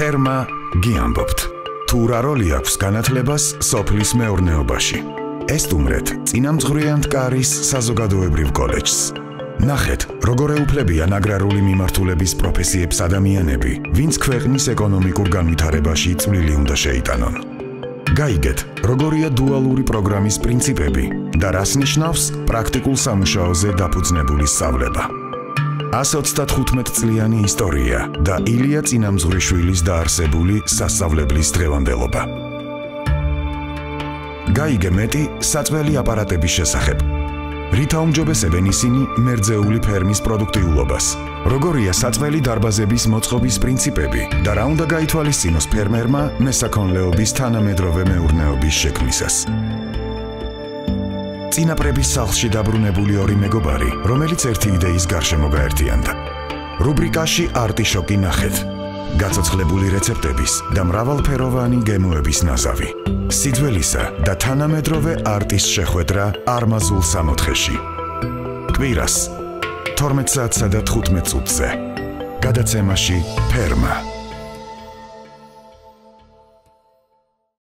ფერმა გიამბობთ. თუ რა როლი აქვს განათლებას სოფლის მეურნეობაში. ესტუმრეთ წინამძღვრიანთ კარის საზოგადოებრივ კოლეჯს. ნახეთ, როგორ ეუფლებიან აგრარული მიმართულების პროფესიებს ადამიანები, ვინც ქვეყნის ეკონომიკურ განვითარებაში წვლილი უნდა შეიტანონ. გაიგეთ, როგორია დუალური პროგრამის პრინციპები და რას ნიშნავს პრაქტიკულ სამუშაოზე დაფუძნებული სწავლება. 135 წლიანი ისტორია და ილია წინამძღვრიშვილის დაარსებული სასწავლებლის დღევანდელობა. გაიგე მეტი საწველი აპარატების შესახებ. რით აუმჯობესებენ ისინი მერძეული ფერმის პროდუქტიულობას? როგორია საწველი დარბაზების მოწყობის პრინციპები და რა უნდა გაითვალისწინოს ფერმერმა მესაქონლეობის თანამედროვე მეურნეობის შექმნისას? წინაპრების სახლში დაბრუნებული ორი მეგობარი, რომელიც ერთი იდეის გარშემო გაერთიანდა. რუბრიკაში არტიშოკი ნახეთ. გაცოცხლებული რეცეპტების და მრავალფეროვანი გემოების ნაზავი. სიძველისა და თანამედროვე არტის შეხვედრა არმაზულ 64-ში. კვირას 12 საათსა და 15 წუთზე. გადაცემაში ფერმა.